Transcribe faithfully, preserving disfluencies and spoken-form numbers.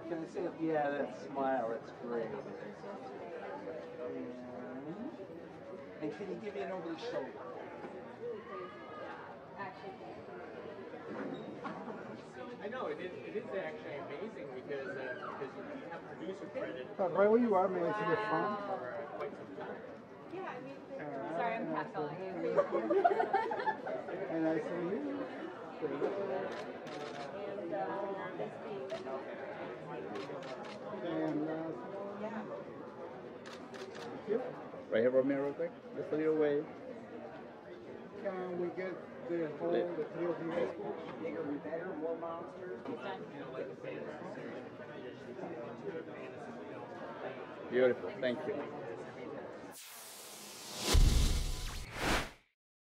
Can I say, yeah, that smile, it's great. And, and can you give me an over the shoulder? I know, it is, it is actually amazing because, uh, because you have producer credit. Uh, right where you are, may I see your phone? For uh, quite some time. Yeah, I mean, Uh, sorry, I'm catcalling you. And I see you. And, uh, this thing. And last Yeah. Thank you. Right here, Romero, quick. Just a little way. Can we get the whole, the three of you? Bigger, better, more monsters. Beautiful. Thank you.